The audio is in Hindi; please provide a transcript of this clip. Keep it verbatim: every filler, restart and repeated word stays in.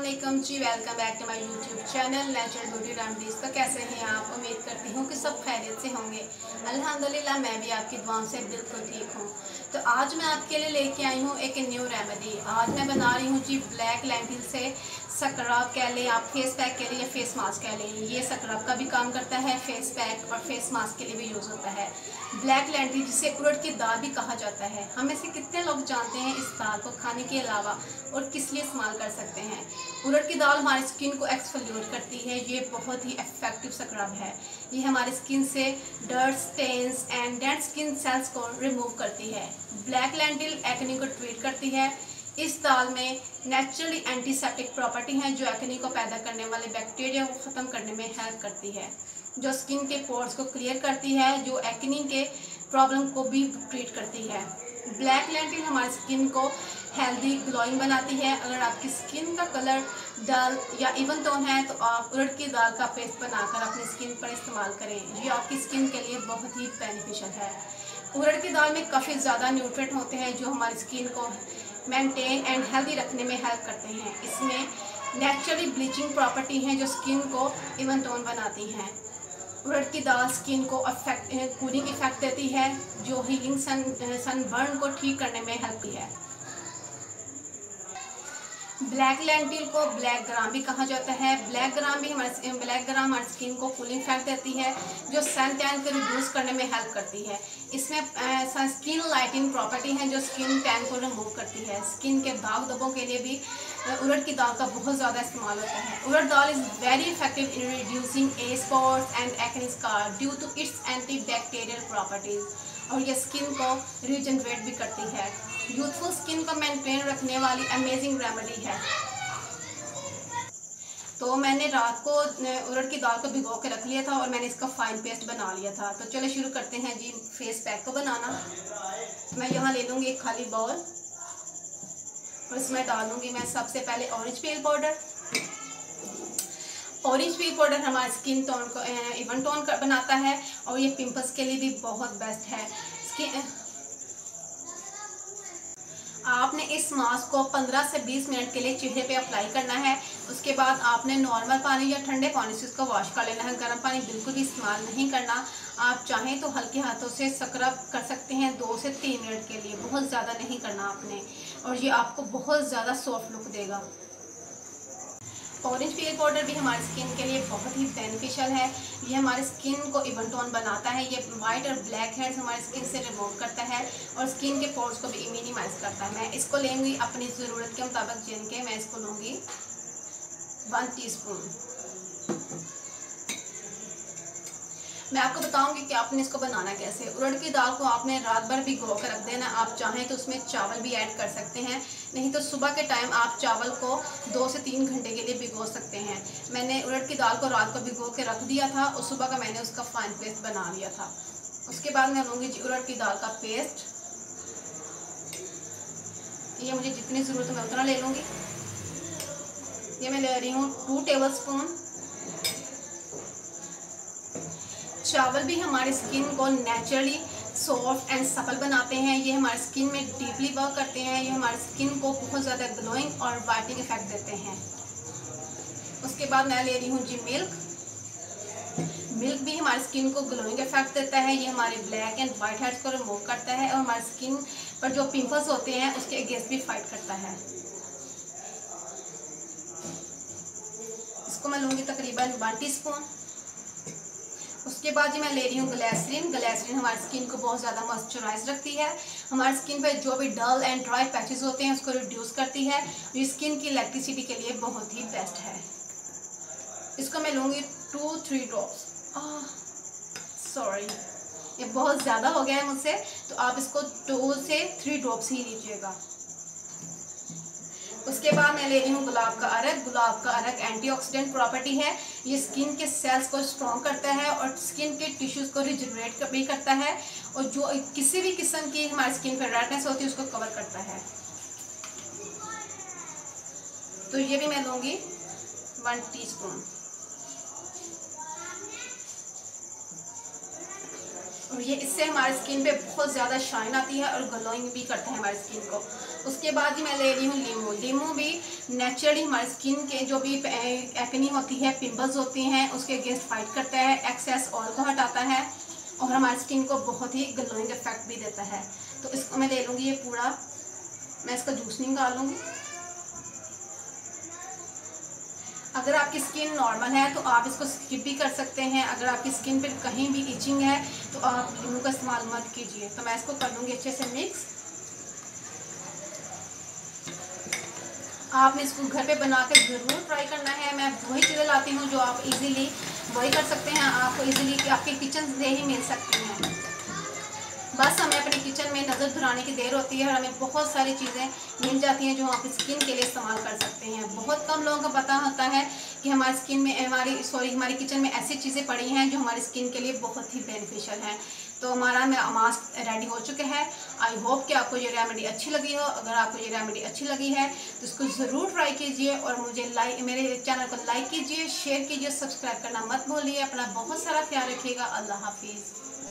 अस्सलाम जी, welcome back to my YouTube channel natural beauty remedies. तो कैसे हैं आप? उम्मीद करती हूँ कि सब खैरियत से होंगे। अल्हम्दुलिल्लाह मैं भी आपकी दुआओं से बिल्कुल ठीक हूँ। तो आज मैं आपके लिए लेके आई हूँ एक न्यू रेमेडी। आज मैं बना रही हूँ जी ब्लैक लेंटिल से स्क्रब कह लें, आप फेस पैक कह लें या फेस मास्क कह लें। ये स्क्रब का भी काम करता है, फेस पैक और फेस मास्क के लिए भी यूज़ होता है। ब्लैक लेंटिल जिसे उड़द की दाल भी कहा जाता है। हम में से कितने लोग जानते हैं इस दाल को खाने के अलावा और किस लिए इस्तेमाल कर सकते हैं? उड़द की दाल हमारी स्किन को एक्सफोलिएट करती है। ये बहुत ही इफेक्टिव स्क्रब है। ये हमारी स्किन से dirt, stains and dead skin cells को रिमूव करती है। ब्लैक लेंटिल एक्ने को ट्रीट करती है। इस दाल में नेचुरली एंटीसेप्टिक प्रॉपर्टी है जो एक्ने को पैदा करने वाले बैक्टीरिया को ख़त्म करने में हेल्प करती है, जो स्किन के पोर्स को क्लियर करती है, जो एक्ने के प्रॉब्लम को भी ट्रीट करती है। ब्लैक लेंटिल हमारी स्किन को हेल्दी ग्लोइंग बनाती है। अगर आपकी स्किन का कलर डल या इवन टोन है तो आप उड़द की दाल का पेस्ट बनाकर अपनी स्किन पर इस्तेमाल करें। ये आपकी स्किन के लिए बहुत ही बेनिफिशियल है। उड़द की दाल में काफ़ी ज़्यादा न्यूट्रिएंट होते हैं जो हमारी स्किन को मेंटेन एंड हेल्दी रखने में हेल्प करते हैं। इसमें नेचुरली ब्लीचिंग प्रॉपर्टी हैं जो स्किन को इवन टोन बनाती हैं। उड़द की दाल स्किन को अफेक्ट कूलिंग इफेक्ट देती है जो हीलिंग सन सनबर्न को ठीक करने में हेल्प की है। ब्लैक लेंटिल को ब्लैक ग्राम भी कहा जाता है। ब्लैक ग्राम भी हमारे ब्लैक ग्राम हमारी स्किन को कूलिंग इफेक्ट देती है जो सन टैन को रिड्यूस करने में हेल्प करती है। इसमें स्किन लाइटिंग प्रॉपर्टी है जो स्किन टैन को रिमूव करती है। स्किन के दाग धब्बों के लिए भी उड़द की दाल का बहुत ज़्यादा इस्तेमाल होता है। Urad dal is very effective in reducing age spots and acne scar due to its antibacterial properties, और ये स्किन को रिजनरेट भी करती है। यूथफुल स्किन को मेंटेन रखने वाली अमेजिंग रेमेडी है। तो मैंने रात को उड़द की दाल को भिगो के रख लिया था और मैंने इसका फाइन पेस्ट बना लिया था। तो चलो शुरू करते हैं जी फेस पैक को बनाना। मैं यहाँ ले लूँगी एक खाली बाउल और इसमें डालूँगी मैं सबसे पहले orange peel powder. Orange peel powder हमारे स्किन टोन को इवन टोन बनाता है और ये पिंपल्स के लिए भी बहुत बेस्ट है। स्किन आपने इस मास्क को पंद्रह से बीस मिनट के लिए चेहरे पे अप्लाई करना है। उसके बाद आपने नॉर्मल पानी या ठंडे पानी से इसको वॉश कर लेना है। गर्म पानी बिल्कुल भी इस्तेमाल नहीं करना। आप चाहें तो हल्के हाथों से स्क्रब कर सकते हैं दो से तीन मिनट के लिए, बहुत ज़्यादा नहीं करना आपने, और ये आपको बहुत ज़्यादा सॉफ्ट लुक देगा। ऑरेंज पील पाउडर भी हमारी स्किन के लिए बहुत ही बेनिफिशियल है। ये हमारी स्किन को इवन टोन बनाता है। ये वाइट और ब्लैक हेड्स हमारी स्किन से रिमूव करता है और स्किन के पोर्स को भी मिनिमाइज करता है। मैं इसको लेंगी अपनी ज़रूरत के मुताबिक जिन के मैं इसको लूँगी वन टीस्पून। मैं आपको बताऊंगी कि आपने इसको बनाना कैसे। उड़द की दाल को आपने रात भर भिगो कर रख देना। आप चाहें तो उसमें चावल भी ऐड कर सकते हैं, नहीं तो सुबह के टाइम आप चावल को दो से तीन घंटे के लिए भिगो सकते हैं। मैंने उड़द की दाल को रात को भिगो के रख दिया था और सुबह का मैंने उसका फाइन पेस्ट बना लिया था। उसके बाद मैं लूँगी जी उड़द की दाल का पेस्ट। ये मुझे जितनी ज़रूरत है मैं उतना ले लूँगी। ये मैं ले रही हूँ टू टेबल स्पून। चावल भी हमारी स्किन को नेचुरली सॉफ्ट एंड सफल बनाते हैं। ये हमारी स्किन में डीपली वर्क करते हैं। ये हमारी स्किन को बहुत ज़्यादा ग्लोइंग और वाइटनिंग इफेक्ट देते हैं। उसके बाद मैं ले रही हूँ जी मिल्क। मिल्क भी हमारी स्किन को ग्लोइंग इफेक्ट देता है। ये हमारे ब्लैक एंड वाइट हेड्स को रिमूव करता है और हमारी स्किन पर जो पिंपल्स होते हैं उसके अगेंस्ट भी फाइट करता है। इसको मैं लूँगी तकरीबन वन टी स्पून। उसके बाद जी मैं ले रही हूँ ग्लिसरीन। ग्लिसरीन हमारी स्किन को बहुत ज़्यादा मॉइस्चराइज रखती है। हमारी स्किन पे जो भी डल एंड ड्राई पैचेस होते हैं उसको रिड्यूस करती है। ये स्किन की इलेक्ट्रिसिटी के लिए बहुत ही बेस्ट है। इसको मैं लूँगी टू थ्री ड्रॉप्स। सॉरी, ये बहुत ज़्यादा हो गया है मुझसे, तो आप इसको टू से थ्री ड्रॉप्स ही लीजिएगा। उसके बाद मैं ले रही हूँ गुलाब का अरक। गुलाब का अरक एंटीऑक्सीडेंट प्रॉपर्टी है। ये स्किन के सेल्स को स्ट्रॉन्ग करता है और स्किन के टिश्यूज को रिजनरेट भी करता है, और जो किसी भी किस्म की हमारी स्किन पर रेडनेस होती है उसको कवर करता है। तो ये भी मैं लूँगी वन टीस्पून। और ये इससे हमारी स्किन पे बहुत ज़्यादा शाइन आती है और ग्लोइंग भी करता है हमारी स्किन को। उसके बाद ही मैं ले रही हूँ लीमू। लीमू भी नेचुरली हमारी स्किन के जो भी एक्नी होती है, पिंपल्स होती हैं, उसके अगेंस्ट फाइट करता है, एक्सेस ऑयल को हटाता है और हमारी स्किन को बहुत ही ग्लोइंग इफेक्ट भी देता है। तो इसको मैं ले लूँगी ये पूरा, मैं इसका जूस निकालूँगी। अगर आपकी स्किन नॉर्मल है तो आप इसको स्किप भी कर सकते हैं। अगर आपकी स्किन पे कहीं भी इचिंग है तो आप लीमू का इस्तेमाल मत कीजिए। तो मैं इसको कर लूँगी अच्छे से मिक्स। आपने इसको घर पे बनाकर ज़रूर ट्राई करना है। मैं वही चीज़ें लाती हूँ जो आप इजीली वही कर सकते हैं, आपको इजीली आपके किचन से ही मिल सकती हैं। बस हमें अपने किचन में नज़र घुराने की देर होती है और हमें बहुत सारी चीज़ें मिल जाती हैं जो आप स्किन के लिए इस्तेमाल कर सकते हैं। बहुत कम लोगों को पता होता है कि हमारी स्किन में हमारी सॉरी हमारी किचन में ऐसी चीज़ें पड़ी हैं जो हमारी स्किन के लिए बहुत ही बेनिफिशियल हैं। तो हमारा मास्क रेडी हो चुका है। आई होप कि आपको ये रेमेडी अच्छी लगी हो। अगर आपको ये रेमेडी अच्छी लगी है तो इसको ज़रूर ट्राई कीजिए और मुझे लाइक मेरे चैनल को लाइक कीजिए, शेयर कीजिए, सब्सक्राइब करना मत भूलिए। अपना बहुत सारा ख्याल रखिएगा। अल्लाह हाफिज़।